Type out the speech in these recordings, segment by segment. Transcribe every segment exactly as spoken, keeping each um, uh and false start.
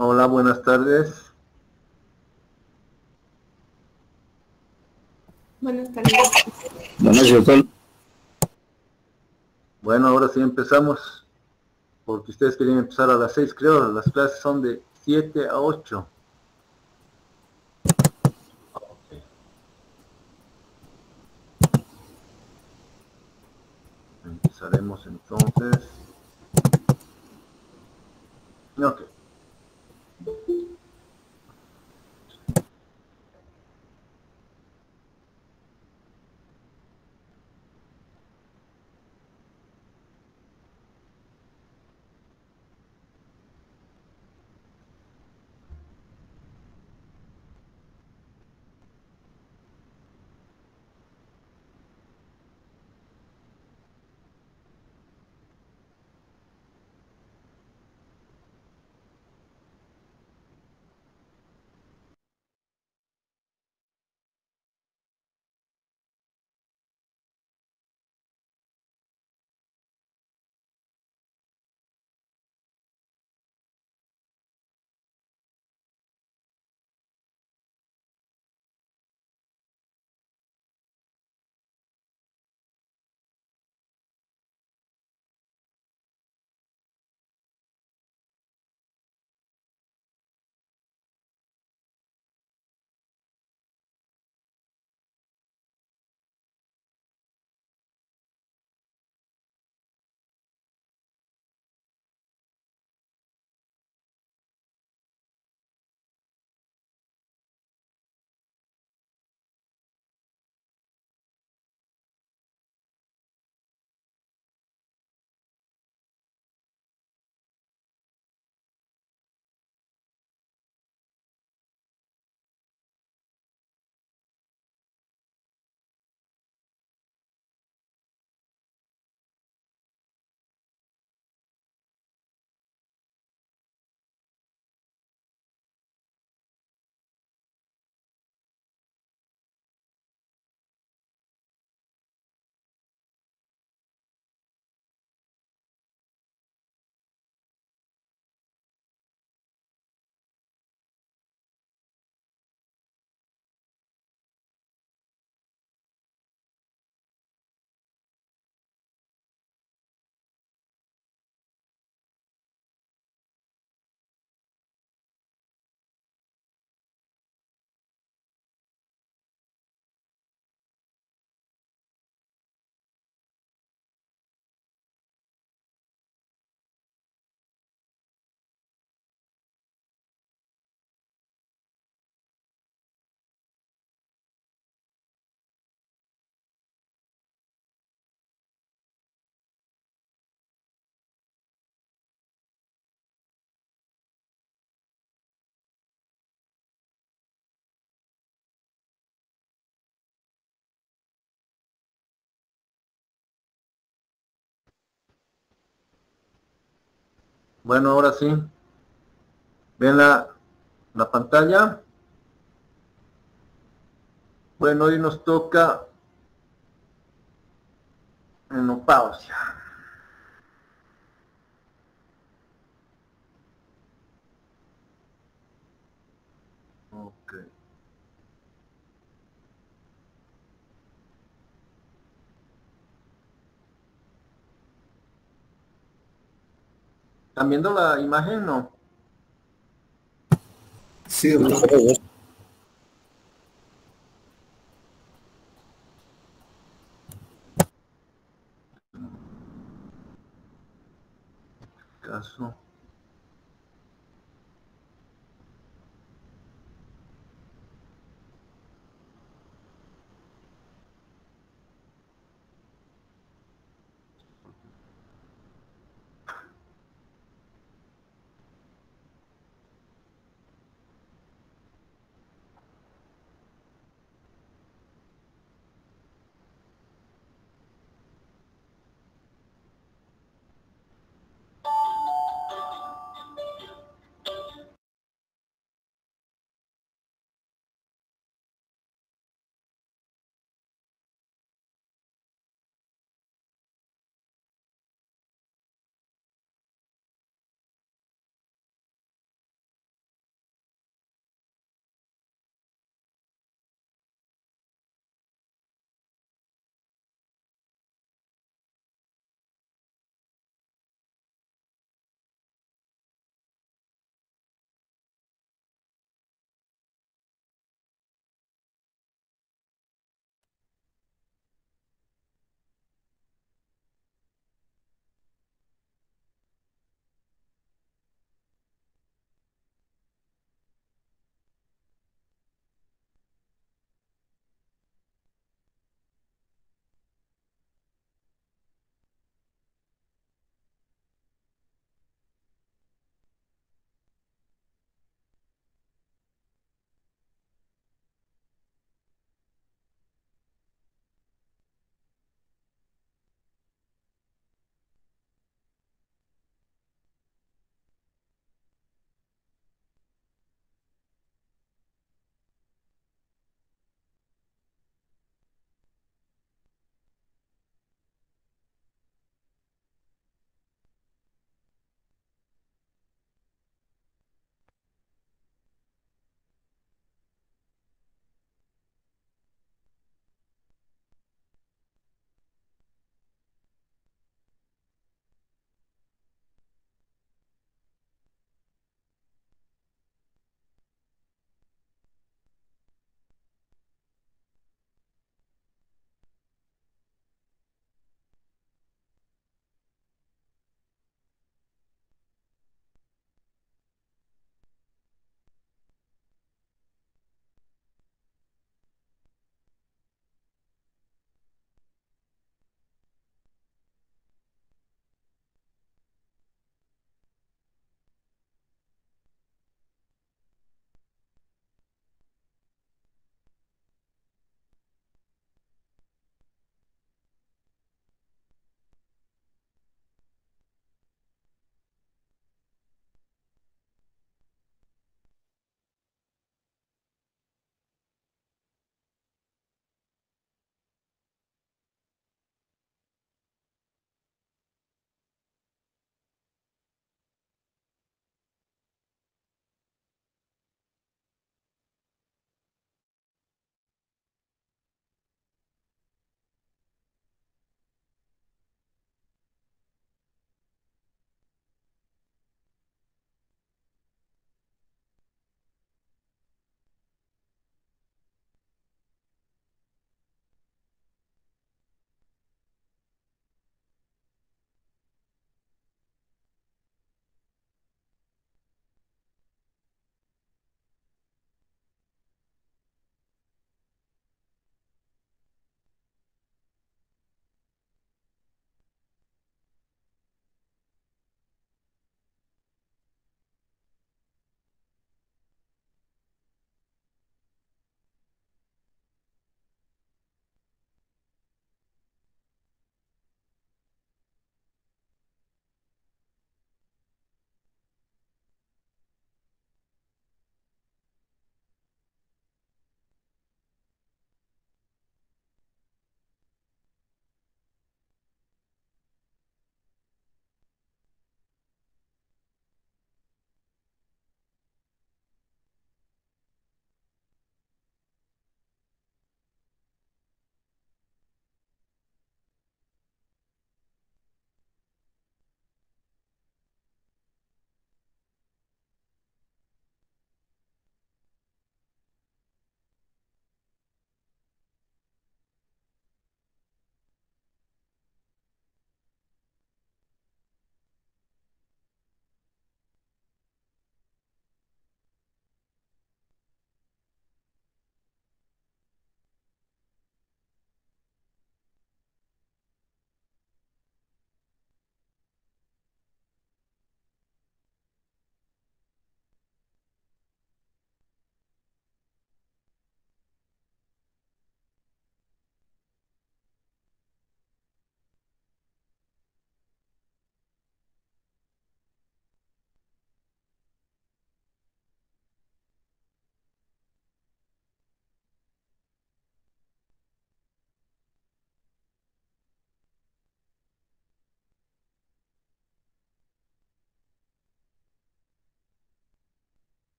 Hola, buenas tardes. Buenas tardes. Buenas noches, doctor. Bueno, ahora sí empezamos, porque ustedes querían empezar a las seis, creo. Las clases son de siete a ocho. Okay. Empezaremos entonces. Ok. Bueno, ahora sí. ¿Ven la, la pantalla? Bueno, hoy nos toca menopausia. Ok. ¿Están viendo la imagen? No. Sí, doctor. Caso.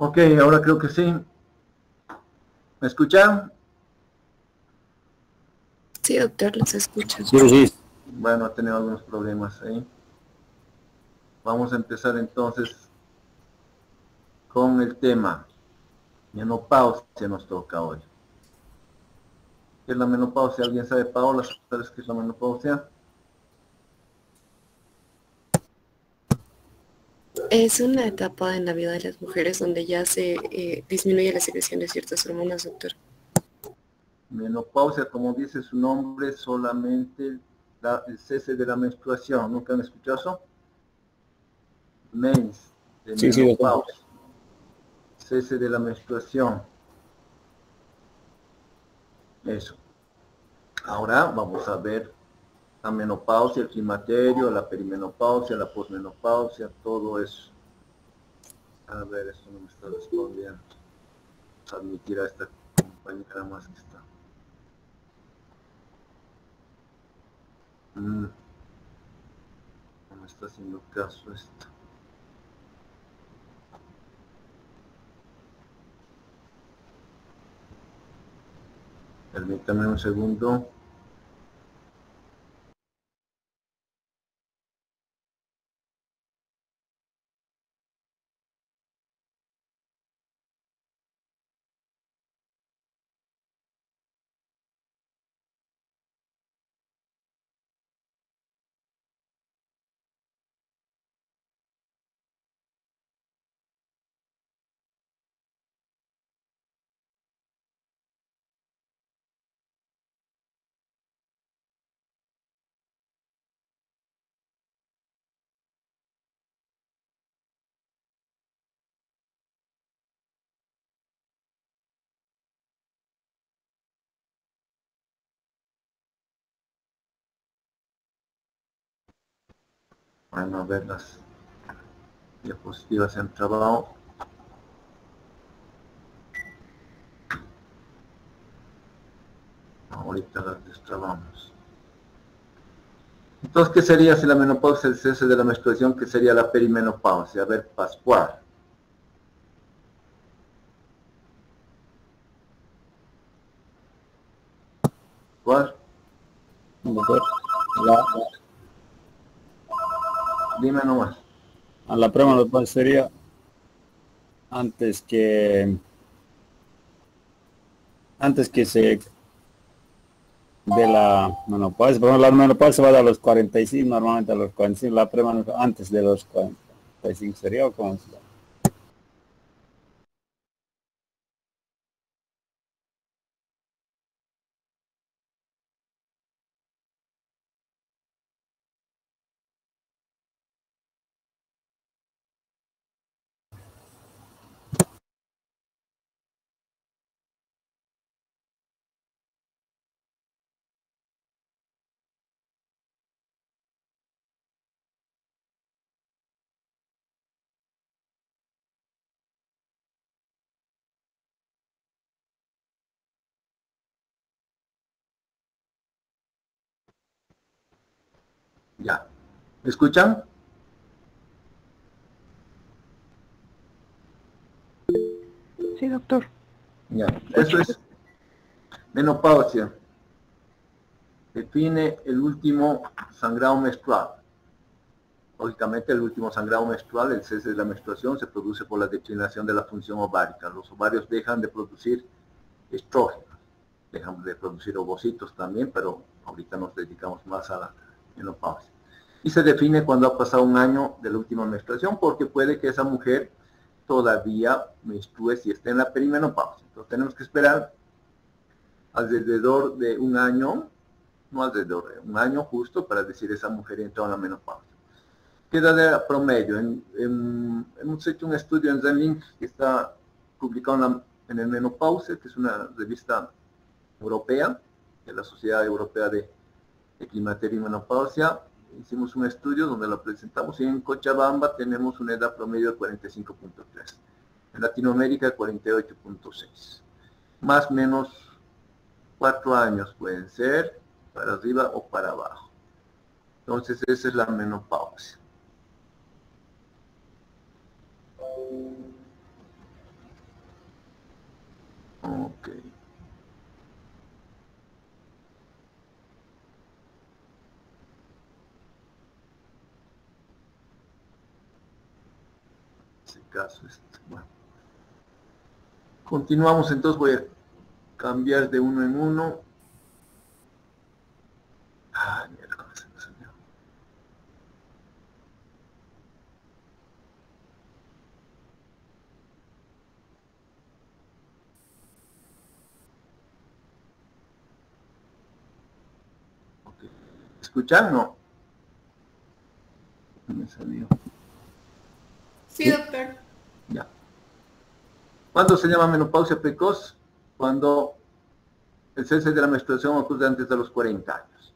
Ok, ahora creo que sí. ¿Me escuchan? Sí, doctor, los escucho. Sí, sí. Bueno, ha tenido algunos problemas ahí. Vamos a empezar entonces con el tema. Menopausia nos toca hoy. ¿Qué es la menopausia? ¿Alguien sabe, Paola? ¿Sabes qué es la menopausia? Es una etapa en la vida de las mujeres donde ya se eh, disminuye la secreción de ciertas hormonas, doctor. Menopausia, como dice su nombre, solamente la, el cese de la menstruación. ¿Nunca han escuchado eso? Mens, de Sí, sí, doctor. menopausia. Cese de la menstruación. Eso. Ahora vamos a ver la menopausia, el climaterio, la perimenopausia, la posmenopausia, todo eso. A ver, esto no me está respondiendo. Vamos a admitir a esta compañera más que está. Mm. No me está haciendo caso esto. Permítame un segundo. Bueno, a ver, las diapositivas se han trabado. Ahorita las destrabamos. Entonces, ¿qué sería si la menopausia es el cese de la menstruación? ¿Qué sería la perimenopausia? A ver, Pascual. ¿Cuál? Doctor. La, Dime nomás. a la premenopausia sería antes que antes que se de la menopausia. Por ejemplo, la menopausia va a los cuarenta y cinco, normalmente a los cuarenta y cinco, la premenopausia antes de los cuarenta y cinco sería, o cómo se llama? Ya. ¿Me escuchan? Sí, doctor. Ya. Eso es menopausia. Define el último sangrado menstrual. Lógicamente, el último sangrado menstrual, el cese de la menstruación, se produce por la declinación de la función ovárica. Los ovarios dejan de producir estrógenos, dejan de producir ovocitos también, pero ahorita nos dedicamos más a la menopausia. Y se define cuando ha pasado un año de la última menstruación, porque puede que esa mujer todavía menstrue si está en la perimenopausia. Entonces tenemos que esperar alrededor de un año, no alrededor de un año justo, para decir esa mujer entró en la menopausia. ¿Qué edad era promedio? En, en, hemos hecho un estudio en Zemlink que está publicado en, la, en el Menopausia, que es una revista europea, de la Sociedad Europea de, de Climaterio y Menopausia. Hicimos un estudio donde lo presentamos y en Cochabamba tenemos una edad promedio de cuarenta y cinco punto tres. En Latinoamérica cuarenta y ocho punto seis. Más o menos cuatro años pueden ser, para arriba o para abajo. Entonces esa es la menopausia. Ok. Ese caso es, bueno. Continuamos, entonces voy a cambiar de uno en uno. Ah, mierda, se me salió. Okay. ¿Escuchan? No. Me salió. Sí, doctor. Ya. ¿Cuándo se llama menopausia precoz? Cuando el cese de la menstruación ocurre antes de los cuarenta años.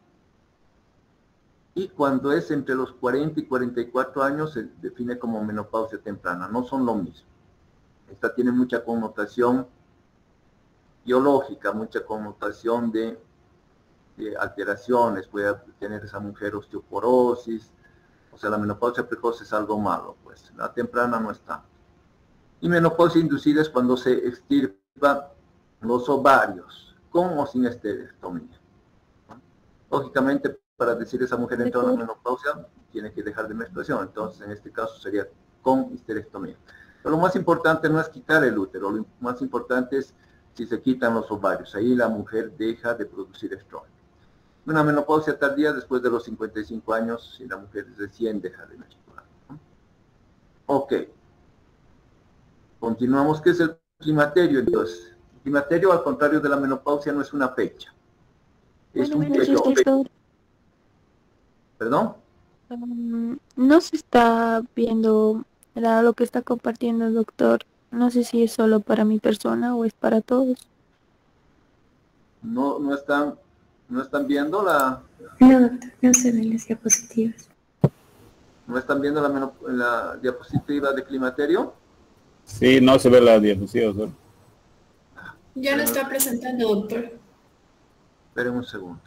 Y cuando es entre los cuarenta y cuarenta y cuatro años se define como menopausia temprana. No son lo mismo. Esta tiene mucha connotación biológica, mucha connotación de, de alteraciones. Puede tener esa mujer osteoporosis. O sea, la menopausia precoz es algo malo, pues. La temprana no está. Y menopausia inducida es cuando se extirpa los ovarios, con o sin esterectomía. Lógicamente, para decir esa mujer entra en la menopausia, tiene que dejar de menstruación. Entonces, en este caso sería con histerectomía. Pero lo más importante no es quitar el útero, lo más importante es si se quitan los ovarios. Ahí la mujer deja de producir estrógeno. Una menopausia tardía después de los cincuenta y cinco años, si la mujer recién deja de menstruar. Ok. Continuamos. ¿Qué es el climaterio entonces? El climaterio, al contrario de la menopausia, no es una fecha. Es un periodo. ¿Perdón? Um, no se está viendo la- lo que está compartiendo el doctor. No sé si es solo para mi persona o es para todos. No, no están, no están viendo la, No, doctor, no se ven las diapositivas. no están viendo la, menop- la diapositiva de climaterio. Sí, no se ve la diapositiva, solo. Ya lo está presentando, doctor. Esperen un segundo.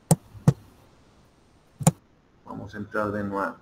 Vamos a entrar de nuevo.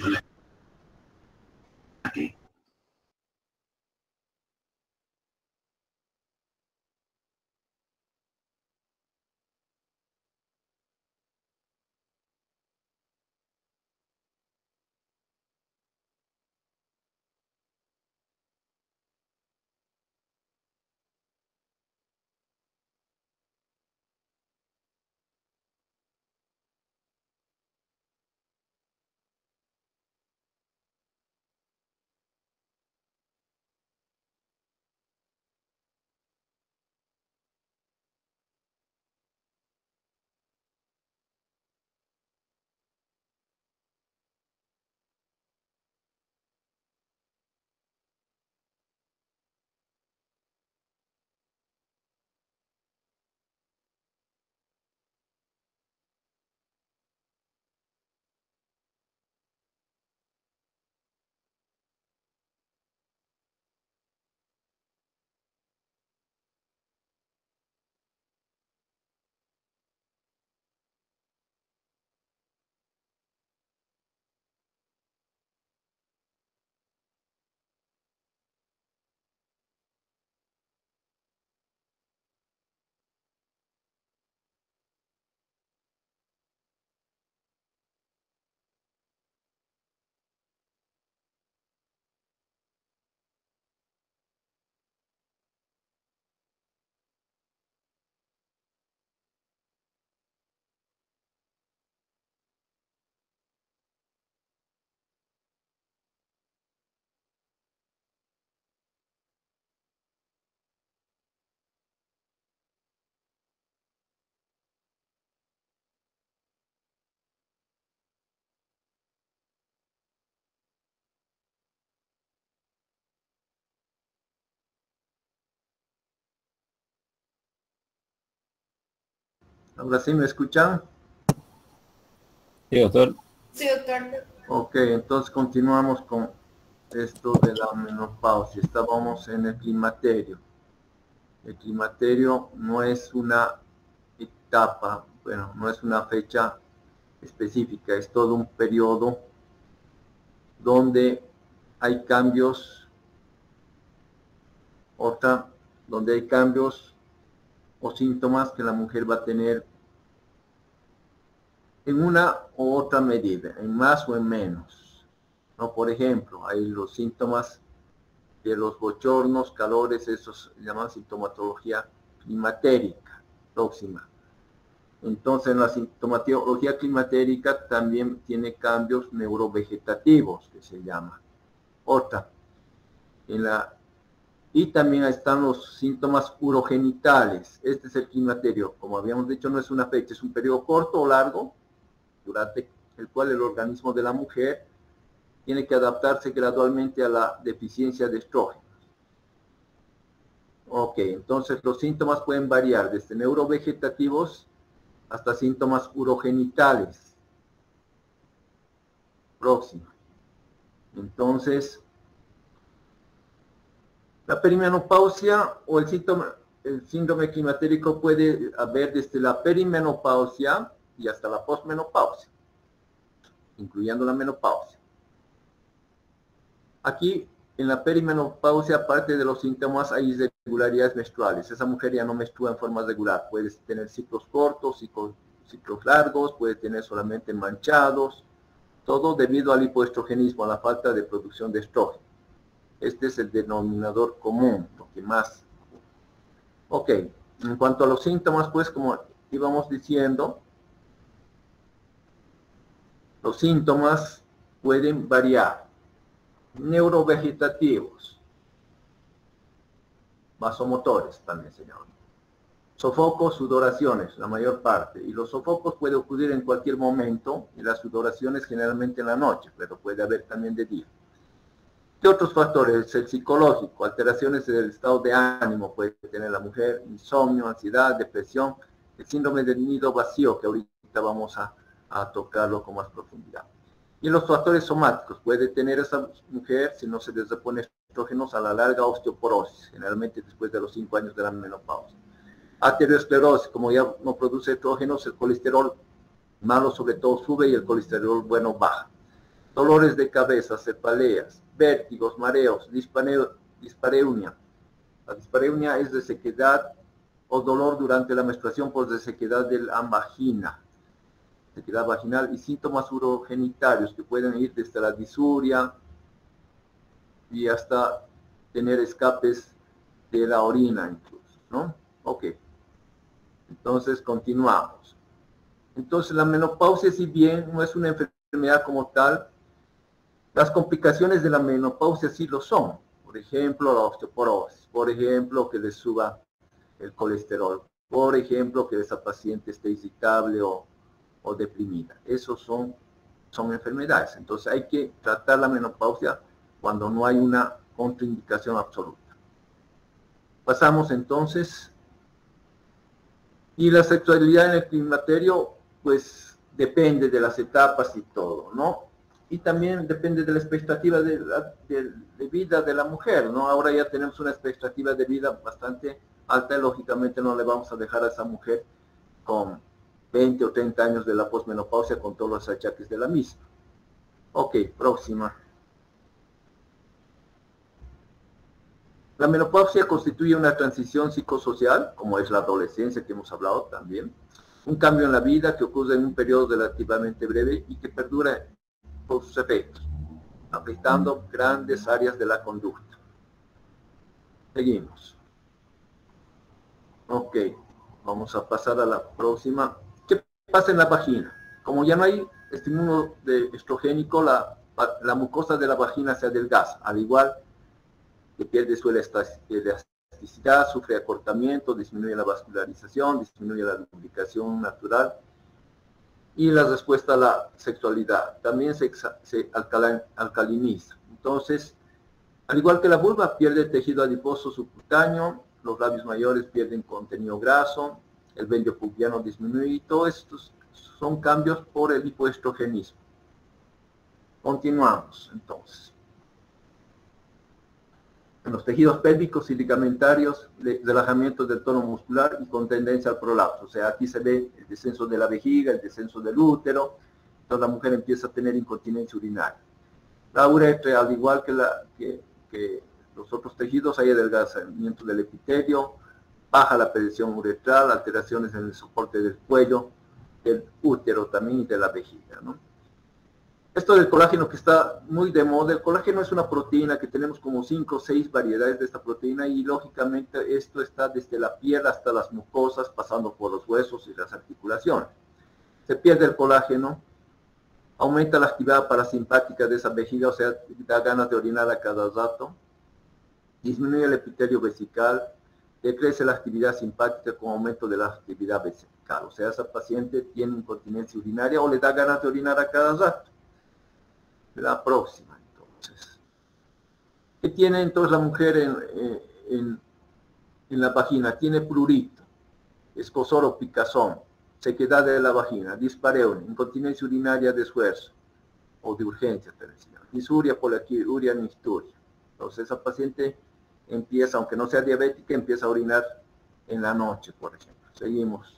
Ahora sí, ¿me escuchan? Sí, doctor. Sí, doctor. Ok, entonces continuamos con esto de la menopausia. Estábamos en el climaterio. El climaterio no es una etapa, bueno, no es una fecha específica, es todo un periodo donde hay cambios, otra, donde hay cambios o síntomas que la mujer va a tener en una u otra medida, en más o en menos, ¿no? Por ejemplo, hay los síntomas de los bochornos, calores, esos se llaman sintomatología climatérica próxima. Entonces, en la sintomatología climatérica también tiene cambios neurovegetativos, que se llama. Otra. En la, y también están los síntomas urogenitales. Este es el climaterio. Como habíamos dicho, no es una fecha, es un periodo corto o largo, durante el cual el organismo de la mujer tiene que adaptarse gradualmente a la deficiencia de estrógenos. Ok, entonces los síntomas pueden variar desde neurovegetativos hasta síntomas urogenitales. Próximo. Entonces, la perimenopausia o el síntoma, el síndrome climatérico puede haber desde la perimenopausia y hasta la posmenopausia, incluyendo la menopausia. Aquí, en la perimenopausia, aparte de los síntomas, hay irregularidades menstruales. Esa mujer ya no menstrua en forma regular. Puede tener ciclos cortos, ciclos, ciclos largos, puede tener solamente manchados, todo debido al hipoestrogenismo, a la falta de producción de estrógeno. Este es el denominador común, lo que más. Ok, en cuanto a los síntomas, pues como íbamos diciendo, los síntomas pueden variar. Neurovegetativos, vasomotores también se llaman. Sofocos, sudoraciones, la mayor parte. Y los sofocos pueden ocurrir en cualquier momento y las sudoraciones generalmente en la noche, pero puede haber también de día. ¿Qué otros factores? El psicológico, alteraciones del estado de ánimo puede tener la mujer, insomnio, ansiedad, depresión, el síndrome del nido vacío, que ahorita vamos a, a tocarlo con más profundidad. Y los factores somáticos, puede tener esa mujer, si no se les repone estrógenos, a la larga osteoporosis, generalmente después de los cinco años de la menopausia. Arteriosclerosis, como ya no produce estrógenos, el colesterol malo sobre todo sube y el colesterol bueno baja. Dolores de cabeza, cefaleas, vértigos, mareos, dispareunia. La dispareunia es de sequedad o dolor durante la menstruación por resequedad de la vagina, sequedad vaginal, y síntomas urogenitarios que pueden ir desde la disuria y hasta tener escapes de la orina incluso, ¿no? Ok. Entonces continuamos. Entonces la menopausia, si bien no es una enfermedad como tal, las complicaciones de la menopausia sí lo son. Por ejemplo, la osteoporosis, por ejemplo, que les suba el colesterol, por ejemplo, que esa paciente esté irritable o, o deprimida. Esos son, son enfermedades. Entonces hay que tratar la menopausia cuando no hay una contraindicación absoluta. Pasamos entonces. Y la sexualidad en el climaterio, pues depende de las etapas y todo, ¿no? Y también depende de la expectativa de, la, de, de vida de la mujer, ¿no? Ahora ya tenemos una expectativa de vida bastante alta y lógicamente no le vamos a dejar a esa mujer con veinte o treinta años de la posmenopausia con todos los achaques de la misma. Ok, próxima. La menopausia constituye una transición psicosocial, como es la adolescencia que hemos hablado también, un cambio en la vida que ocurre en un periodo relativamente breve y que perdura por sus efectos, afectando grandes áreas de la conducta. Seguimos. Ok, vamos a pasar a la próxima. ¿Qué pasa en la vagina? Como ya no hay estímulo de estrogénico, la, la mucosa de la vagina se adelgaza, al igual que pierde su elasticidad, sufre acortamiento, disminuye la vascularización, disminuye la lubricación natural y la respuesta a la sexualidad. También se, se alcaliniza. Entonces, al igual que la vulva, pierde el tejido adiposo subcutáneo, los labios mayores pierden contenido graso, el vello pubiano disminuye, y todos estos son cambios por el hipoestrogenismo. Continuamos, entonces. En los tejidos pélvicos y ligamentarios, relajamiento del tono muscular y con tendencia al prolapso. O sea, aquí se ve el descenso de la vejiga, el descenso del útero, entonces la mujer empieza a tener incontinencia urinaria. La uretra, al igual que, la, que, que los otros tejidos, hay adelgazamiento del epitelio, baja la presión uretral, alteraciones en el soporte del cuello, del útero también y de la vejiga, ¿no? Esto del colágeno que está muy de moda, el colágeno es una proteína que tenemos como cinco o seis variedades de esta proteína y lógicamente esto está desde la piel hasta las mucosas, pasando por los huesos y las articulaciones. Se pierde el colágeno, aumenta la actividad parasimpática de esa vejiga, o sea, da ganas de orinar a cada rato, disminuye el epitelio vesical, decrece la actividad simpática con aumento de la actividad vesical, o sea, esa paciente tiene incontinencia urinaria o le da ganas de orinar a cada rato. La próxima, entonces. ¿Qué tiene entonces la mujer en, en, en la vagina? Tiene prurito, escozor o picazón, sequedad de la vagina, dispareunia, incontinencia urinaria de esfuerzo o de urgencia, disuria, poliuria, mixturia. Entonces esa paciente empieza, aunque no sea diabética, empieza a orinar en la noche, por ejemplo. Seguimos.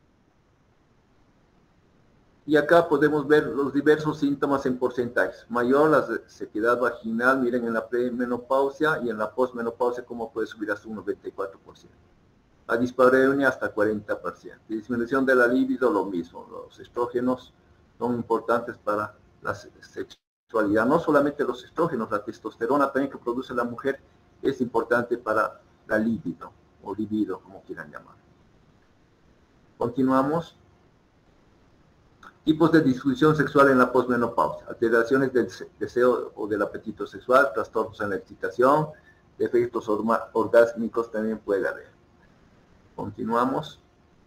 Y acá podemos ver los diversos síntomas en porcentajes. Mayor la sequedad vaginal, miren en la premenopausia y en la posmenopausia cómo puede subir hasta un noventa y cuatro por ciento. La dispareunia hasta cuarenta por ciento. Disminución de la libido, lo mismo. Los estrógenos son importantes para la sexualidad. No solamente los estrógenos, la testosterona también que produce la mujer es importante para la libido, o libido, como quieran llamar. Continuamos. Tipos de disfunción sexual en la posmenopausia, alteraciones del deseo o del apetito sexual, trastornos en la excitación, defectos orgásmicos también puede haber. Continuamos.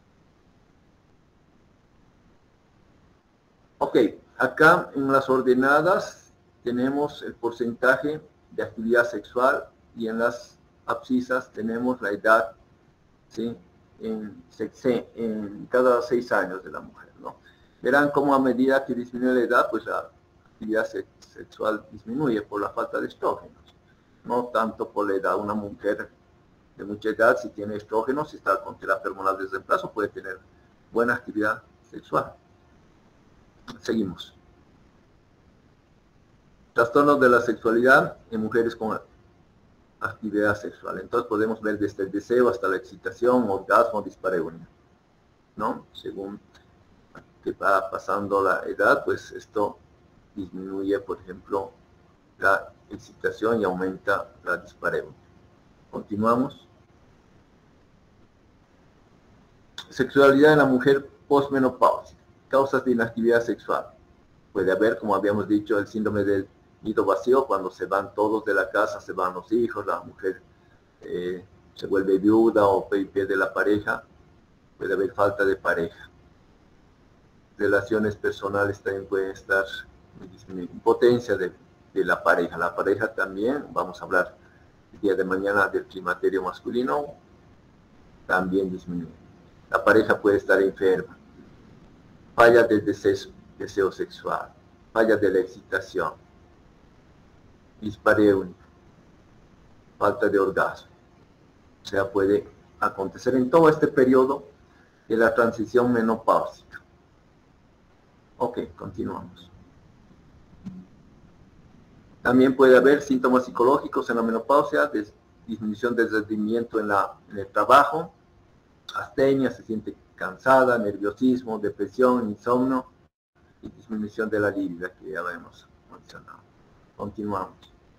Ok, acá en las ordenadas tenemos el porcentaje de actividad sexual y en las abscisas tenemos la edad, ¿sí? en, en cada seis años de la mujer, ¿no? Verán cómo a medida que disminuye la edad, pues la actividad sexual disminuye por la falta de estrógenos, no tanto por la edad. Una mujer de mucha edad, si tiene estrógenos, si está con terapia hormonal de reemplazo, puede tener buena actividad sexual. Seguimos. Trastornos de la sexualidad en mujeres con actividad sexual. Entonces podemos ver desde el deseo hasta la excitación, orgasmo, dispareunia, ¿no? Según que va pasando la edad, pues esto disminuye, por ejemplo, la excitación y aumenta la dispareunia. Continuamos. Sexualidad en la mujer posmenopausia. Causas de inactividad sexual. Puede haber, como habíamos dicho, el síndrome del nido vacío, cuando se van todos de la casa, se van los hijos, la mujer eh, se vuelve viuda o pierde la pareja. Puede haber falta de pareja. Relaciones personales también pueden estar disminuyendo. Impotencia de, de la pareja. La pareja también, vamos a hablar el día de mañana del climaterio masculino, también disminuye. La pareja puede estar enferma. Falla del deseo, deseo sexual. Falla de la excitación. Dispareunia. Falta de orgasmo. O sea, puede acontecer en todo este periodo de la transición menopáusica. Ok, continuamos. También puede haber síntomas psicológicos en la menopausia, disminución del rendimiento en, la, en el trabajo, astenia, se siente cansada, nerviosismo, depresión, insomnio y disminución de la libido, que ya lo hemos mencionado. Continuamos.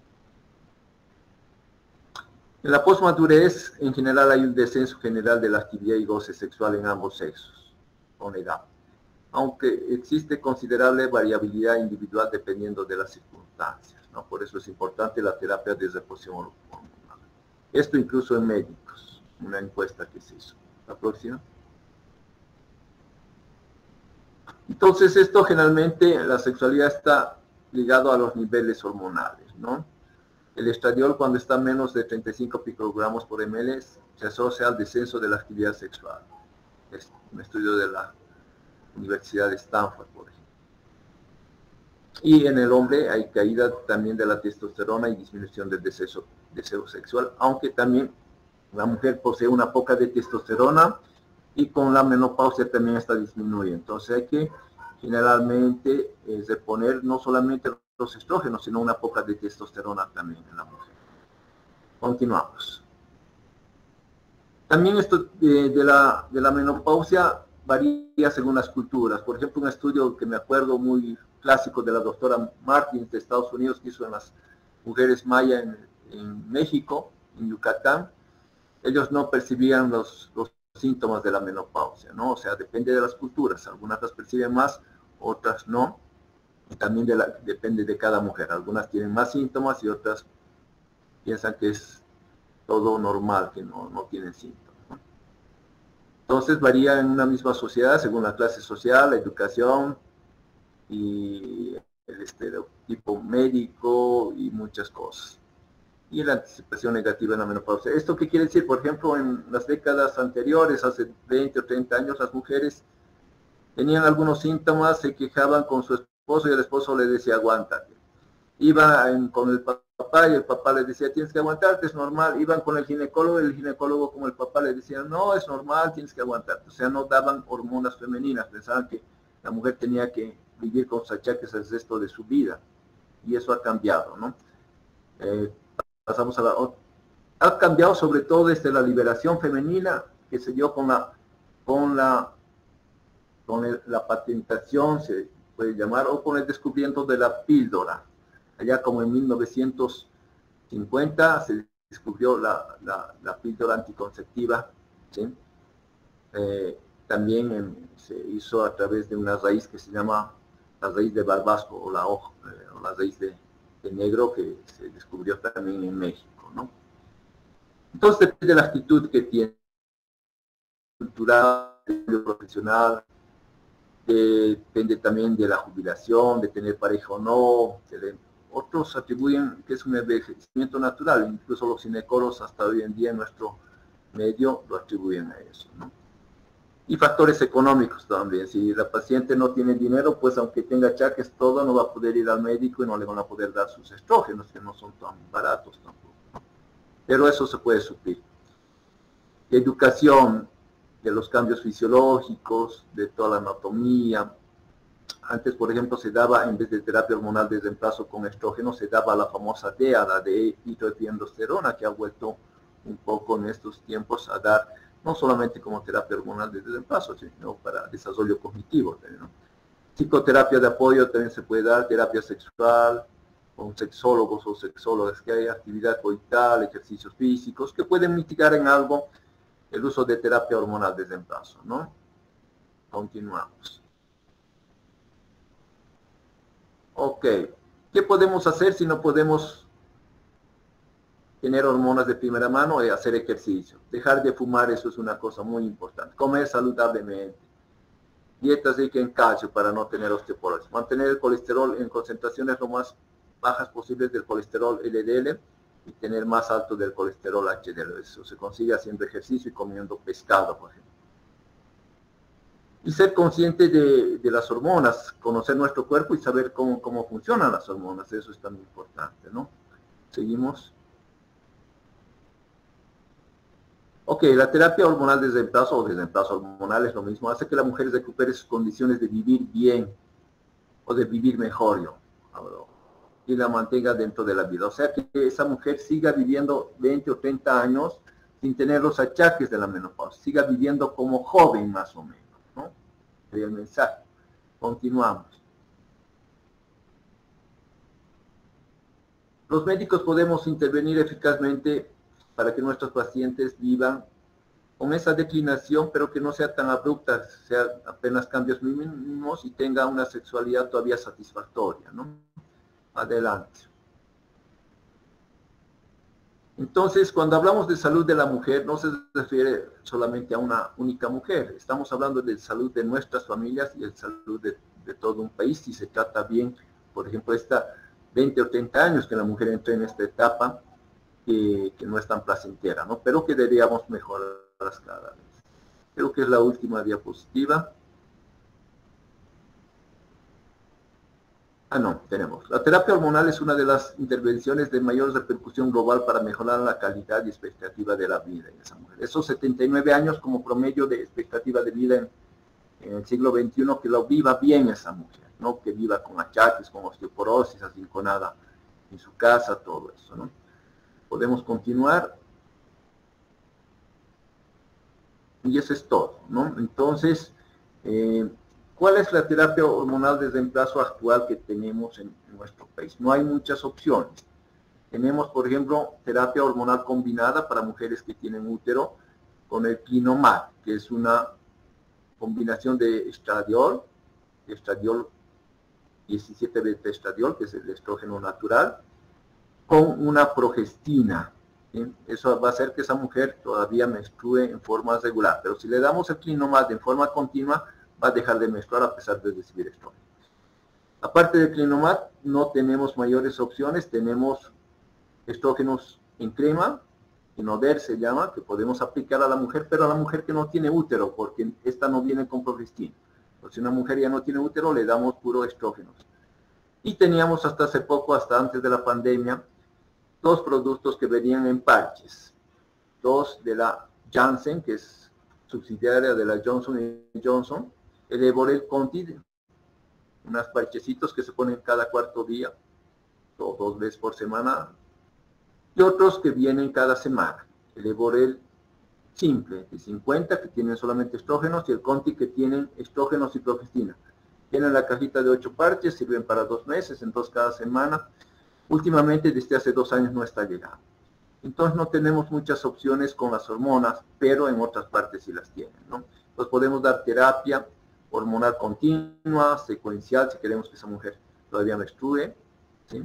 En la posmadurez, en general, hay un descenso general de la actividad y goce sexual en ambos sexos, con edad, aunque existe considerable variabilidad individual dependiendo de las circunstancias, ¿no? Por eso es importante la terapia de reposición hormonal. Esto incluso en médicos, una encuesta que se hizo. La próxima. Entonces, esto generalmente, la sexualidad está ligado a los niveles hormonales, ¿no? El estradiol, cuando está menos de treinta y cinco picogramos por ml, se asocia al descenso de la actividad sexual. Es un estudio de la Universidad de Stanford, por ejemplo. Y en el hombre hay caída también de la testosterona y disminución del deseo, deseo sexual, aunque también la mujer posee una poca de testosterona y con la menopausia también está disminuyendo. Entonces hay que generalmente eh, reponer no solamente los estrógenos, sino una poca de testosterona también en la mujer. Continuamos. También esto de, de, la, de la menopausia varía según las culturas. Por ejemplo, un estudio que me acuerdo muy clásico de la doctora Martins de Estados Unidos, que hizo en las mujeres maya en, en México, en Yucatán, ellos no percibían los, los síntomas de la menopausia, ¿no? O sea, depende de las culturas. Algunas las perciben más, otras no. Y también de la, depende de cada mujer. Algunas tienen más síntomas y otras piensan que es todo normal, que no, no tienen síntomas, ¿no? Entonces varía en una misma sociedad según la clase social, la educación y el estereotipo médico y muchas cosas. Y la anticipación negativa en la menopausia. ¿Esto qué quiere decir? Por ejemplo, en las décadas anteriores, hace veinte o treinta años, las mujeres tenían algunos síntomas, se quejaban con su esposo y el esposo le decía, aguántate. Iban con el papá y el papá le decía, tienes que aguantarte, es normal. Iban con el ginecólogo y el ginecólogo como el papá le decía, no, es normal, tienes que aguantarte. O sea, no daban hormonas femeninas, pensaban que la mujer tenía que vivir con sus achaques el resto de su vida. Y eso ha cambiado, ¿no? Eh, pasamos a la otra. Ha cambiado sobre todo desde la liberación femenina que se dio con la, con la, con el, la patentación, se puede llamar, o con el descubrimiento de la píldora. Allá como en mil novecientos cincuenta se descubrió la, la, la píldora anticonceptiva, ¿sí? Eh, también en, se hizo a través de una raíz que se llama la raíz de barbasco o la, hoja, eh, o la raíz de, de negro, que se descubrió también en México, ¿no? Entonces depende de la actitud que tiene, cultural, profesional, depende también de la jubilación, de tener pareja o no. De, otros atribuyen que es un envejecimiento natural, incluso los ginecólogos hasta hoy en día en nuestro medio lo atribuyen a eso, ¿no? Y factores económicos también. Si la paciente no tiene dinero, pues aunque tenga achaques, todo, no va a poder ir al médico y no le van a poder dar sus estrógenos, que no son tan baratos tampoco, ¿no? Pero eso se puede suplir. Educación de los cambios fisiológicos, de toda la anatomía. Antes, por ejemplo, se daba, en vez de terapia hormonal de reemplazo con estrógeno, se daba la famosa D E A, la de hidroepiandrosterona, que ha vuelto un poco en estos tiempos a dar, no solamente como terapia hormonal de reemplazo, sino para desarrollo cognitivo, ¿no? Psicoterapia de apoyo también se puede dar, terapia sexual, con sexólogos o sexólogas, que hay actividad coital, ejercicios físicos, que pueden mitigar en algo el uso de terapia hormonal de reemplazo, ¿no? Continuamos. Ok, ¿qué podemos hacer si no podemos tener hormonas de primera mano? Y hacer ejercicio. Dejar de fumar, eso es una cosa muy importante. Comer saludablemente. Dietas ricas en calcio para no tener osteoporosis. Mantener el colesterol en concentraciones lo más bajas posibles del colesterol L D L y tener más alto del colesterol H D L. Eso se consigue haciendo ejercicio y comiendo pescado, por ejemplo. Y ser consciente de, de las hormonas, conocer nuestro cuerpo y saber cómo, cómo funcionan las hormonas. Eso es también importante, ¿no? Seguimos. Ok, la terapia hormonal de reemplazo o de reemplazo hormonal es lo mismo. Hace que la mujer recupere sus condiciones de vivir bien o de vivir mejor, yo hablo, y la mantenga dentro de la vida. O sea, que esa mujer siga viviendo veinte o treinta años sin tener los achaques de la menopausia. Siga viviendo como joven, más o menos, ¿no? Sería el mensaje. Continuamos. Los médicos podemos intervenir eficazmente para que nuestros pacientes vivan con esa declinación, pero que no sea tan abrupta, sea apenas cambios mínimos y tenga una sexualidad todavía satisfactoria, ¿no? Adelante. Entonces, cuando hablamos de salud de la mujer, no se refiere solamente a una única mujer. Estamos hablando de salud de nuestras familias y de salud de, de todo un país. Si se trata bien, por ejemplo, esta veinte o treinta años que la mujer entra en esta etapa, que, que no es tan placentera, ¿no? Pero que deberíamos mejorar cada vez. Creo que es la última diapositiva. Ah, no, tenemos. La terapia hormonal es una de las intervenciones de mayor repercusión global para mejorar la calidad y expectativa de la vida en esa mujer. Esos setenta y nueve años como promedio de expectativa de vida en, en el siglo veintiuno, que lo viva bien esa mujer, ¿no? Que viva con achaques, con osteoporosis, arrinconada en su casa, todo eso, ¿no? Podemos continuar. Y eso es todo, ¿no? Entonces, eh, ¿cuál es la terapia hormonal de reemplazo actual que tenemos en, en nuestro país? No hay muchas opciones. Tenemos, por ejemplo, terapia hormonal combinada para mujeres que tienen útero con el Clinomat, que es una combinación de estradiol, estradiol diecisiete beta estradiol, que es el estrógeno natural, con una progestina. ¿Sí? Eso va a hacer que esa mujer todavía menstrue en forma regular, pero si le damos el Clinomat en forma continua, va a dejar de menstruar a pesar de recibir estrógeno. Aparte del Clinomat, no tenemos mayores opciones, tenemos estrógenos en crema, Inoder se llama, que podemos aplicar a la mujer, pero a la mujer que no tiene útero, porque esta no viene con progestina. Pues si una mujer ya no tiene útero, le damos puro estrógenos. Y teníamos hasta hace poco, hasta antes de la pandemia, dos productos que venían en parches. Dos de la Janssen, que es subsidiaria de la Johnson y Johnson, el Eborel Conti, unos parchecitos que se ponen cada cuarto día, o dos veces por semana, y otros que vienen cada semana. El Eborel simple, de cincuenta, que tienen solamente estrógenos, y el Conti, que tienen estrógenos y progestina. Tienen la cajita de ocho parches, sirven para dos meses, entonces cada semana. Últimamente, desde hace dos años, no está llegando. Entonces no tenemos muchas opciones con las hormonas, pero en otras partes sí las tienen, ¿no? Entonces podemos dar terapia hormonal continua, secuencial, si queremos que esa mujer todavía menstrue, ¿sí?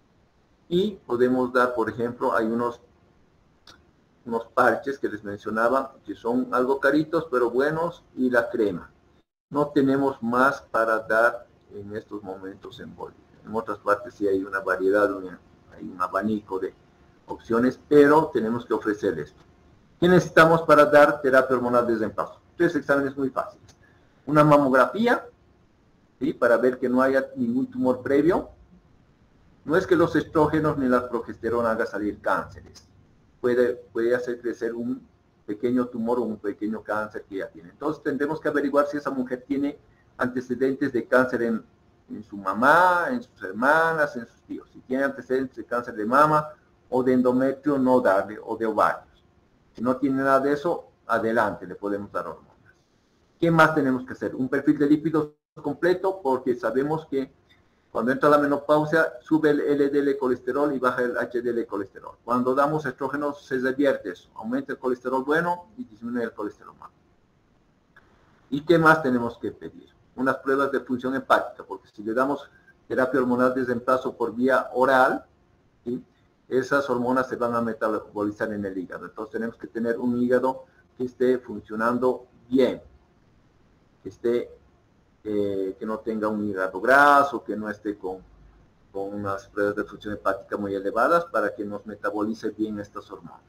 Y podemos dar, por ejemplo, hay unos, unos parches que les mencionaba, que son algo caritos, pero buenos, y la crema. No tenemos más para dar en estos momentos en Bolivia. En otras partes sí hay una variedad, una, hay un abanico de opciones, pero tenemos que ofrecer esto. ¿Qué necesitamos para dar terapia hormonal de reemplazo? Tres exámenes muy fáciles. Una mamografía, ¿sí? Para ver que no haya ningún tumor previo. No es que los estrógenos ni la progesterona hagan salir cánceres. Puede, puede hacer crecer un pequeño tumor o un pequeño cáncer que ya tiene. Entonces tendremos que averiguar si esa mujer tiene antecedentes de cáncer en, en su mamá, en sus hermanas, en sus tíos. Si tiene antecedentes de cáncer de mama o de endometrio, no darle, o de ovarios. Si no tiene nada de eso, adelante, le podemos dar hormonas. ¿Qué más tenemos que hacer? Un perfil de lípidos completo, porque sabemos que cuando entra la menopausia, sube el L D L colesterol y baja el H D L colesterol. Cuando damos estrógenos, se revierte eso. Aumenta el colesterol bueno y disminuye el colesterol malo. ¿Y qué más tenemos que pedir? Unas pruebas de función hepática, porque si le damos terapia hormonal de reemplazo por vía oral, ¿sí? Esas hormonas se van a metabolizar en el hígado. Entonces tenemos que tener un hígado que esté funcionando bien, que esté Eh, que no tenga un hígado graso, que no esté con, con unas pruebas de función hepática muy elevadas para que nos metabolice bien estas hormonas.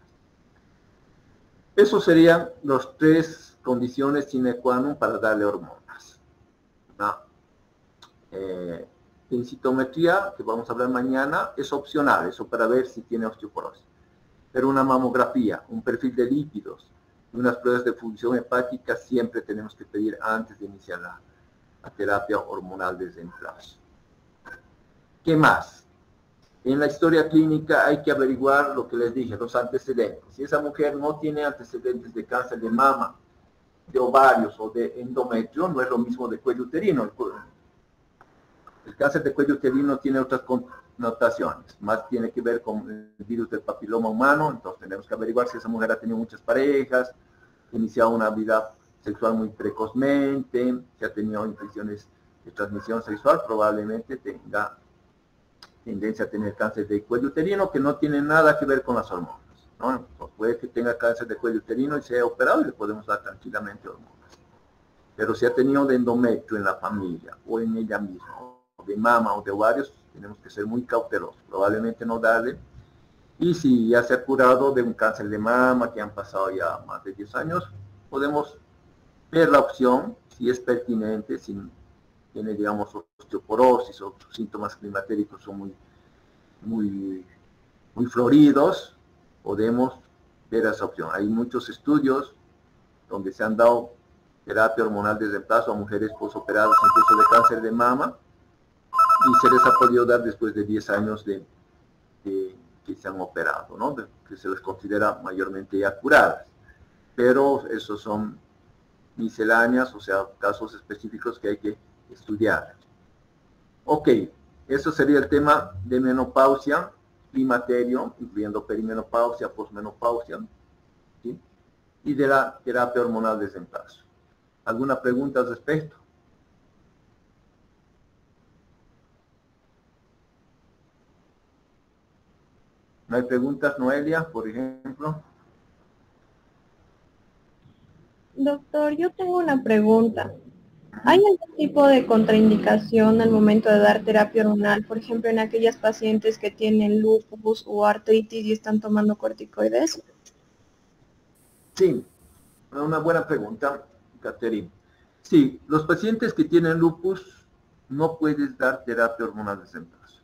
Esos serían las tres condiciones sine qua non para darle hormonas. Una eh, densitometría, que vamos a hablar mañana, es opcional, eso para ver si tiene osteoporosis. Pero una mamografía, un perfil de lípidos y unas pruebas de función hepática siempre tenemos que pedir antes de iniciar la la terapia hormonal de reemplazo. ¿Qué más? En la historia clínica hay que averiguar lo que les dije, los antecedentes. Si esa mujer no tiene antecedentes de cáncer de mama, de ovarios o de endometrio, no es lo mismo de cuello uterino. El, el cáncer de cuello uterino tiene otras connotaciones, más tiene que ver con el virus del papiloma humano, entonces tenemos que averiguar si esa mujer ha tenido muchas parejas, ha iniciado una vida sexual muy precozmente, si ha tenido infecciones de transmisión sexual, probablemente tenga tendencia a tener cáncer de cuello uterino que no tiene nada que ver con las hormonas, ¿no? Pues puede que tenga cáncer de cuello uterino y sea operado y le podemos dar tranquilamente hormonas. Pero si ha tenido de endometrio en la familia o en ella misma, o de mama o de ovarios, tenemos que ser muy cautelosos, probablemente no darle. Y si ya se ha curado de un cáncer de mama que han pasado ya más de diez años, podemos ver la opción, si es pertinente, si tiene, digamos, osteoporosis o sus síntomas climatéricos son muy, muy, muy floridos, podemos ver esa opción. Hay muchos estudios donde se han dado terapia hormonal de reemplazo a mujeres posoperadas, incluso de cáncer de mama, y se les ha podido dar después de diez años de, de que se han operado, ¿no? De, que se les considera mayormente ya curadas. pero esos son misceláneas, o sea, casos específicos que hay que estudiar. Ok, eso sería el tema de menopausia, climaterio, incluyendo perimenopausia, posmenopausia, ¿sí? Y de la terapia hormonal de reemplazo. ¿Alguna pregunta al respecto? ¿No hay preguntas, Noelia, por ejemplo? Doctor, yo tengo una pregunta. ¿Hay algún tipo de contraindicación al momento de dar terapia hormonal? Por ejemplo, en aquellas pacientes que tienen lupus o artritis y están tomando corticoides. Sí, una buena pregunta, Catherine. Sí, los pacientes que tienen lupus no puedes dar terapia hormonal de reemplazo.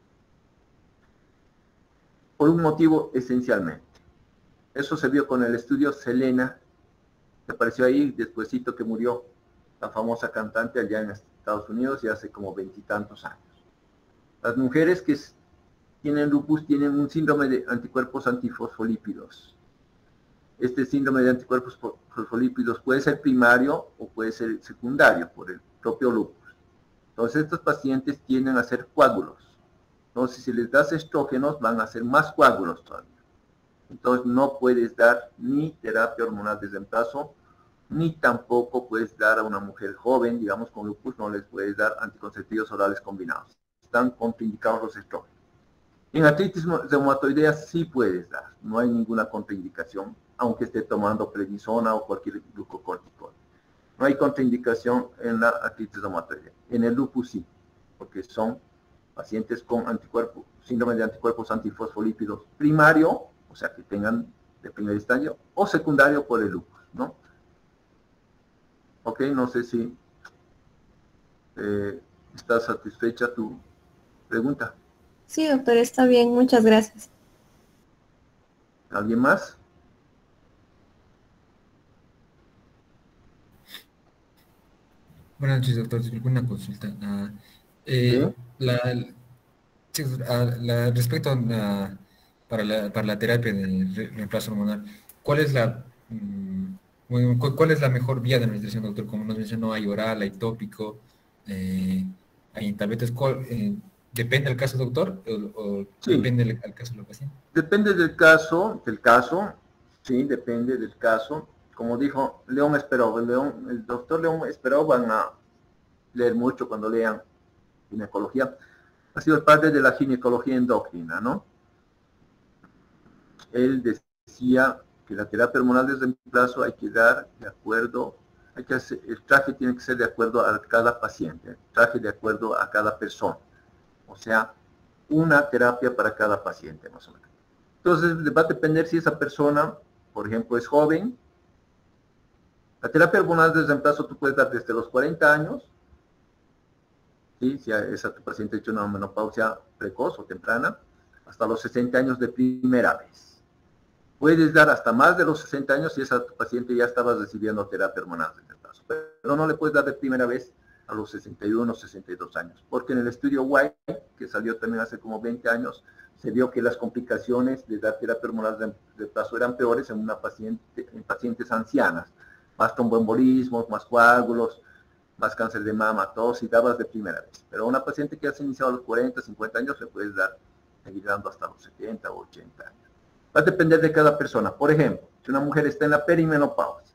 Por un motivo esencialmente. Eso se vio con el estudio Selena, que apareció ahí despuesito que murió la famosa cantante allá en Estados Unidos y hace como veintitantos años. Las mujeres que tienen lupus tienen un síndrome de anticuerpos antifosfolípidos. Este síndrome de anticuerpos fosfolípidos puede ser primario o puede ser secundario por el propio lupus. Entonces estos pacientes tienden a ser coágulos. Entonces si les das estrógenos van a ser más coágulos todavía. Entonces no puedes dar ni terapia hormonal de reemplazo, ni tampoco puedes dar a una mujer joven, digamos con lupus, no les puedes dar anticonceptivos orales combinados. Están contraindicados los estrógenos. En artritis reumatoidea sí puedes dar, no hay ninguna contraindicación, aunque esté tomando prednisona o cualquier glucocorticoide. No hay contraindicación en la artritis reumatoidea. En el lupus sí, porque son pacientes con anticuerpos, síndrome de anticuerpos antifosfolípidos primario, o sea que tengan de primer estadio, o secundario por el lupus, ¿no? Ok, no sé si eh, está satisfecha tu pregunta. Sí, doctor, está bien, muchas gracias. ¿Alguien más? Buenas noches, doctor. Disculpe una consulta. Ah, eh, ¿Sí? la, sí, ah, la- respecto a, para, la, para la terapia de re- reemplazo hormonal, ¿cuál es la mm, bueno, cu- cuál es la mejor vía de administración, doctor? Como nos mencionó, hay oral, hay tópico, eh, hay tabletas. ¿Cuál, eh, ¿depende del caso, doctor? ¿O, o Sí, depende del, del caso de la paciente? depende del caso, del caso, sí, depende del caso. Como dijo León Esperó, el, León, el doctor León Esperó, van a leer mucho cuando lean ginecología. Ha sido el padre de la ginecología endocrina, ¿no? Él decía que la terapia hormonal de reemplazo hay que dar de acuerdo, hay que hacer, el traje tiene que ser de acuerdo a cada paciente, el traje de acuerdo a cada persona. O sea, una terapia para cada paciente, más o menos. Entonces, va a depender si esa persona, por ejemplo, es joven. La terapia hormonal de reemplazo tú puedes dar desde los cuarenta años, ¿sí? Si esa tu paciente ha hecho una menopausia precoz o temprana, hasta los sesenta años de primera vez. Puedes dar hasta más de los sesenta años si esa tu paciente ya estaba recibiendo terapia hormonal de reemplazo, pero no le puedes dar de primera vez a los sesenta y uno, sesenta y dos años, porque en el estudio White, que salió también hace como veinte años, se vio que las complicaciones de dar terapia hormonal de reemplazo eran peores en, una paciente, en pacientes ancianas, más tromboembolismos, más coágulos, más cáncer de mama, todo si dabas de primera vez. Pero a una paciente que has iniciado a los cuarenta, cincuenta años, le puedes dar, seguir dando hasta los setenta o ochenta años. Va a depender de cada persona. Por ejemplo, si una mujer está en la perimenopausia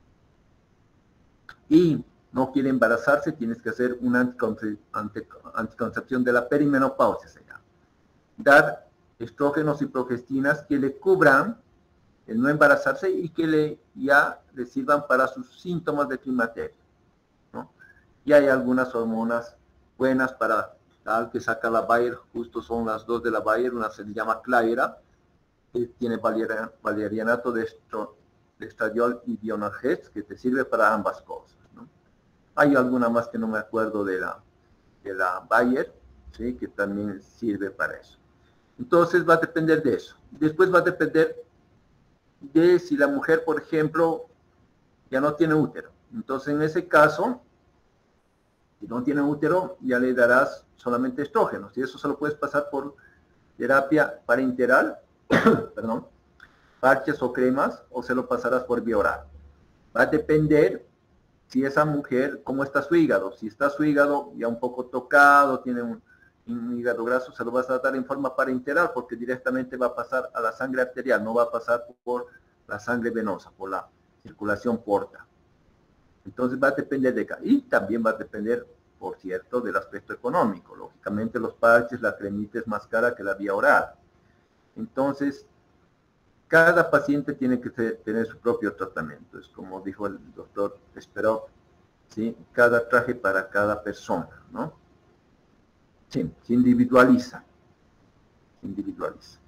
y no quiere embarazarse, tienes que hacer una anticonce anticoncepción de la perimenopausia, se llama. Dar estrógenos y progestinas que le cubran el no embarazarse y que le, ya le sirvan para sus síntomas de climaterio, ¿no? Y hay algunas hormonas buenas para tal que saca la Bayer, justo son las dos de la Bayer, una se llama Claira, que tiene valerianato de, estro, de estradiol y Bionagest, que te sirve para ambas cosas, ¿no? Hay alguna más que no me acuerdo de la, de la Bayer, ¿sí? Que también sirve para eso. Entonces va a depender de eso. Después va a depender de si la mujer, por ejemplo, ya no tiene útero. Entonces en ese caso, si no tiene útero, ya le darás solamente estrógenos. Y eso solo puedes pasar por terapia parenteral, perdón, parches o cremas o se lo pasarás por vía oral. Va a depender si esa mujer, cómo está su hígado. Si está su hígado ya un poco tocado, tiene un, un hígado graso, se lo vas a dar en forma parenteral porque directamente va a pasar a la sangre arterial, no va a pasar por la sangre venosa, por la circulación porta. Entonces va a depender de acá. Y también va a depender, por cierto, del aspecto económico. Lógicamente los parches, la cremita es más cara que la vía oral. Entonces, cada paciente tiene que tener su propio tratamiento. Es como dijo el doctor Esperov, ¿sí? Cada traje para cada persona, ¿no? Sí, se individualiza. Se individualiza.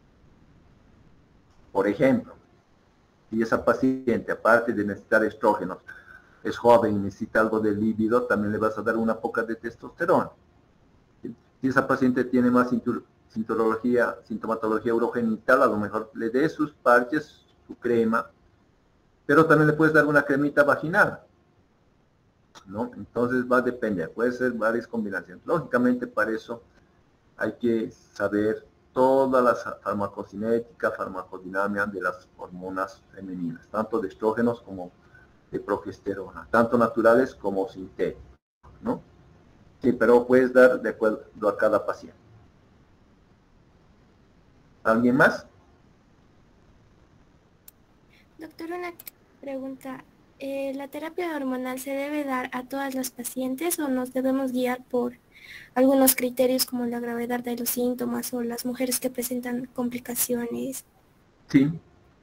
Por ejemplo, si esa paciente, aparte de necesitar estrógenos, es joven y necesita algo de líbido, también le vas a dar una poca de testosterona. Si esa paciente tiene más sintomatología, sintomatología urogenital, a lo mejor le dé sus parches, su crema, pero también le puedes dar una cremita vaginal, ¿no? Entonces va a depender, puede ser varias combinaciones. Lógicamente para eso hay que saber toda la farmacocinética, farmacodinamia de las hormonas femeninas, tanto de estrógenos como de progesterona, tanto naturales como sintéticos, ¿no? Sí, pero puedes dar de acuerdo a cada paciente. ¿Alguien más? Doctor, una pregunta. Eh, ¿La terapia hormonal se debe dar a todas las pacientes o nos debemos guiar por algunos criterios como la gravedad de los síntomas o las mujeres que presentan complicaciones? Sí.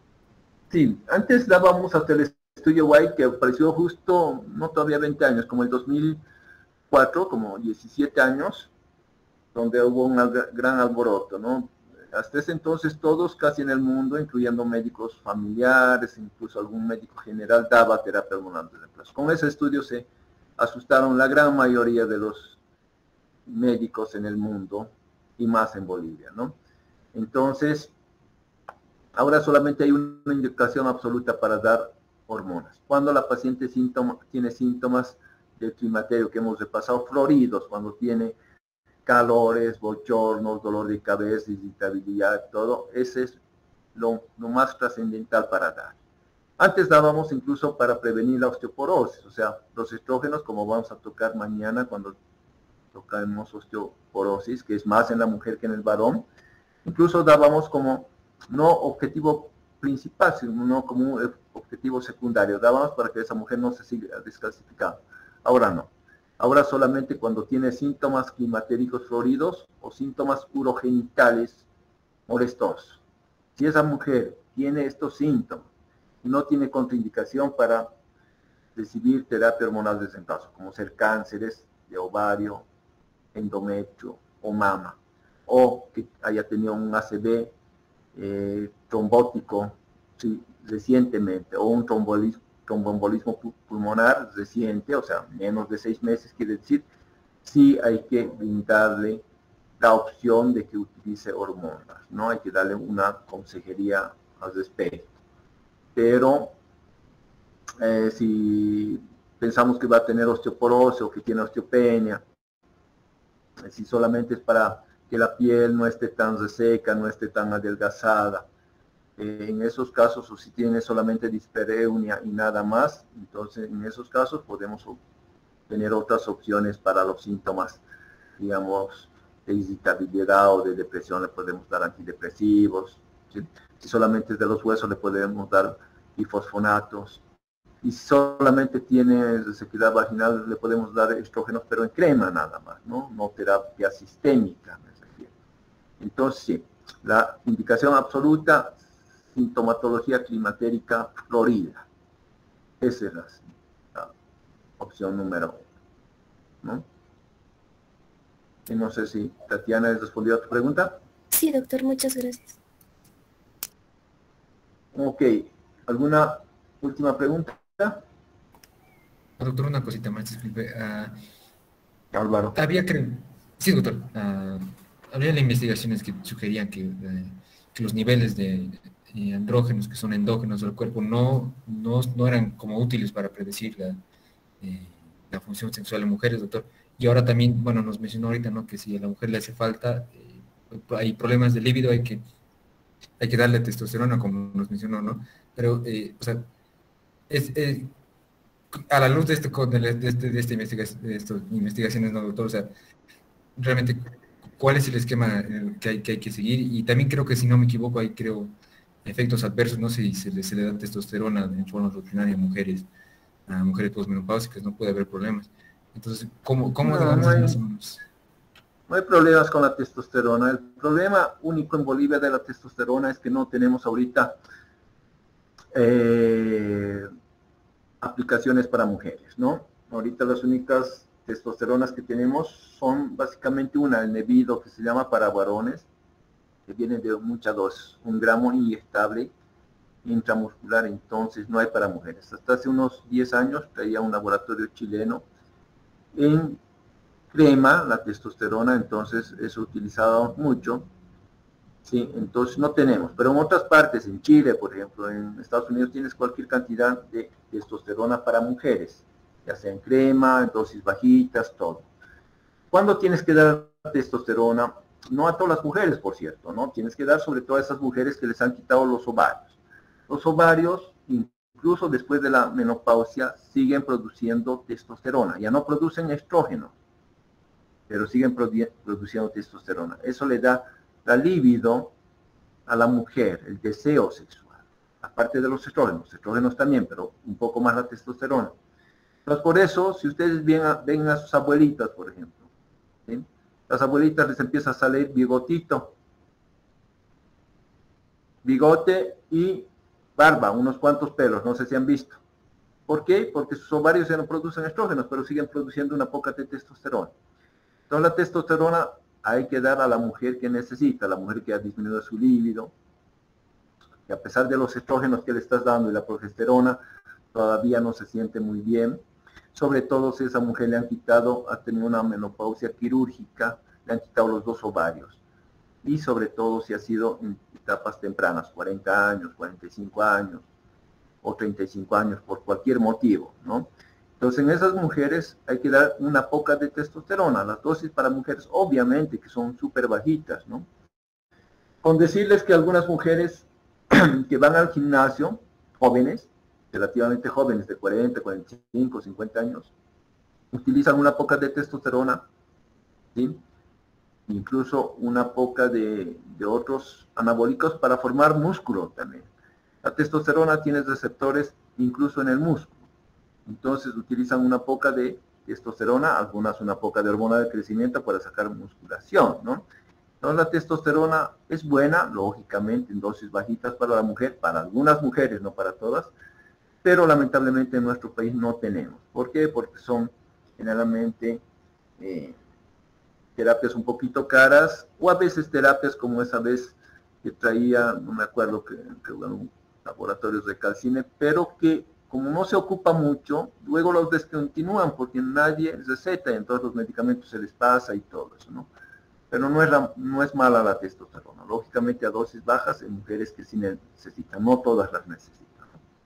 Sí, antes dábamos hasta el estudio White, que apareció justo, no todavía veinte años, como el dos mil cuatro, como diecisiete años, donde hubo un gran alboroto, ¿no? Hasta ese entonces todos casi en el mundo, incluyendo médicos familiares, incluso algún médico general, daba terapia hormonal de reemplazo. Con ese estudio se asustaron la gran mayoría de los médicos en el mundo, y más en Bolivia, ¿no? Entonces, ahora solamente hay una indicación absoluta para dar hormonas. Cuando la paciente síntoma, tiene síntomas del climaterio que hemos repasado, floridos, cuando tiene calores, bochornos, dolor de cabeza, irritabilidad, todo, ese es lo, lo más trascendental para dar. Antes dábamos incluso para prevenir la osteoporosis, o sea, los estrógenos, como vamos a tocar mañana cuando tocamos osteoporosis, que es más en la mujer que en el varón, incluso dábamos como no objetivo principal, sino como un objetivo secundario, dábamos para que esa mujer no se siga descalcificando. Ahora no. Ahora solamente cuando tiene síntomas climatéricos floridos o síntomas urogenitales molestosos. Si esa mujer tiene estos síntomas y no tiene contraindicación para recibir terapia hormonal de reemplazo, como ser cánceres de ovario, endometrio o mama, o que haya tenido un A C V eh, trombótico sí, recientemente, o un trombolismo, tromboembolismo pulmonar reciente, o sea, menos de seis meses, quiere decir, sí hay que brindarle la opción de que utilice hormonas, ¿no? Hay que darle una consejería al respecto. Pero, eh, si pensamos que va a tener osteoporosis o que tiene osteopenia, si solamente es para que la piel no esté tan reseca, no esté tan adelgazada, en esos casos, o si tiene solamente dispareunia y nada más, entonces en esos casos podemos tener otras opciones para los síntomas, digamos, de irritabilidad o de depresión, le podemos dar antidepresivos, ¿sí? Si solamente es de los huesos, le podemos dar bifosfonatos, y si solamente tiene resequedad vaginal, le podemos dar estrógenos, pero en crema nada más, ¿no? No terapia sistémica, me refiero. Entonces, sí, la indicación absoluta, sintomatología climatérica florida. Esa es la, la opción número uno, ¿no? Y no sé si Tatiana has respondido a tu pregunta. Sí, doctor, muchas gracias. Ok, ¿alguna última pregunta? Doctor, una cosita más, disculpe. Uh, Álvaro. Había que... Sí, doctor. Uh, había investigaciones que sugerían que, uh, que los niveles de eh, andrógenos que son endógenos del cuerpo no, no, no eran como útiles para predecir la, eh, la función sexual de mujeres, doctor. Y ahora también, bueno, nos mencionó ahorita, ¿no? Que si a la mujer le hace falta, eh, hay problemas de líbido, hay que hay que darle testosterona, como nos mencionó, ¿no? Pero, eh, o sea, es, eh, a la luz de, este, de, de, este, de, esta investigación, de estas investigaciones, ¿no, doctor? O sea, realmente, ¿cuál es el esquema que hay, que hay que seguir? Y también creo que, si no me equivoco, hay, creo, efectos adversos, no sé si se le, se le da testosterona en forma rutinaria a mujeres, a mujeres posmenopáusicas, no puede haber problemas. Entonces, ¿cómo, cómo no, no hay, más o menos? No hay problemas con la testosterona. El problema único en Bolivia de la testosterona es que no tenemos ahorita eh, aplicaciones para mujeres, ¿no? Ahorita las únicas testosteronas que tenemos son básicamente una, el Nevido, que se llama para varones, que viene de mucha dosis, un gramo inyectable intramuscular, entonces no hay para mujeres. Hasta hace unos diez años traía un laboratorio chileno en crema, la testosterona, entonces es utilizado mucho, sí, entonces no tenemos, pero en otras partes, en Chile, por ejemplo, en Estados Unidos tienes cualquier cantidad de testosterona para mujeres, ya sea en crema, en dosis bajitas, todo. ¿Cuándo tienes que dar testosterona? No a todas las mujeres, por cierto, ¿no? Tienes que dar sobre todo a esas mujeres que les han quitado los ovarios. Los ovarios, incluso después de la menopausia, siguen produciendo testosterona, ya no producen estrógeno, pero siguen produ produciendo testosterona. Eso le da la libido a la mujer, el deseo sexual, aparte de los estrógenos, los estrógenos también, pero un poco más la testosterona. Entonces, por eso, si ustedes ven a, ven a sus abuelitas, por ejemplo, ¿sí? Las abuelitas les empieza a salir bigotito, bigote y barba, unos cuantos pelos, no sé si han visto. ¿Por qué? Porque sus ovarios ya no producen estrógenos, pero siguen produciendo una poca de testosterona. Entonces la testosterona hay que dar a la mujer que necesita, a la mujer que ha disminuido su líbido, que a pesar de los estrógenos que le estás dando y la progesterona, todavía no se siente muy bien. Sobre todo si esa mujer le han quitado, ha tenido una menopausia quirúrgica, le han quitado los dos ovarios. Y sobre todo si ha sido en etapas tempranas, cuarenta años, cuarenta y cinco años, o treinta y cinco años, por cualquier motivo, ¿no? Entonces, en esas mujeres hay que dar una poca de testosterona. Las dosis para mujeres, obviamente, que son súper bajitas, ¿no? Con decirles que algunas mujeres que van al gimnasio, jóvenes, relativamente jóvenes, de cuarenta, cuarenta y cinco, cincuenta años, utilizan una poca de testosterona, ¿sí? Incluso una poca de, de otros anabólicos para formar músculo también. La testosterona tiene receptores incluso en el músculo. Entonces utilizan una poca de testosterona, algunas una poca de hormona de crecimiento para sacar musculación, ¿no? Entonces la testosterona es buena, lógicamente, en dosis bajitas para la mujer, para algunas mujeres, no para todas, pero lamentablemente en nuestro país no tenemos. ¿Por qué? Porque son generalmente eh, terapias un poquito caras, o a veces terapias como esa vez que traía, no me acuerdo que, que bueno, laboratorios de calcine, pero que como no se ocupa mucho, luego los descontinúan porque nadie receta y entonces los medicamentos se les pasa y todo eso, ¿no? Pero no es, la, no es mala la testosterona, lógicamente a dosis bajas en mujeres que sí necesitan, no todas las necesitan.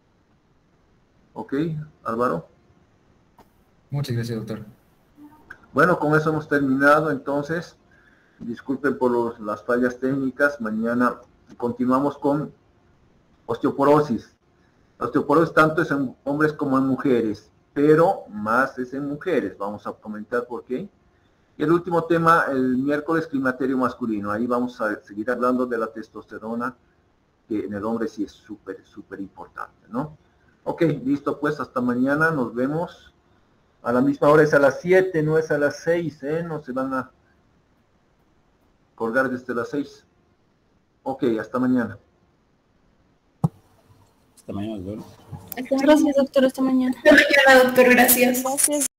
¿Ok, Álvaro? Muchas gracias, doctor. Bueno, con eso hemos terminado, entonces, disculpen por los, las fallas técnicas, mañana continuamos con osteoporosis. La osteoporosis tanto es en hombres como en mujeres, pero más es en mujeres. Vamos a comentar por qué. Y el último tema, el miércoles, climaterio masculino. Ahí vamos a seguir hablando de la testosterona, que en el hombre sí es súper, súper importante, ¿no? Ok, listo pues, hasta mañana, nos vemos. A la misma hora, es a las siete, no es a las seis, ¿eh? No se van a colgar desde las seis. Ok, hasta mañana. Hasta mañana, doctor. Gracias, doctor. Hasta mañana. Hasta mañana, doctor. Gracias. Gracias.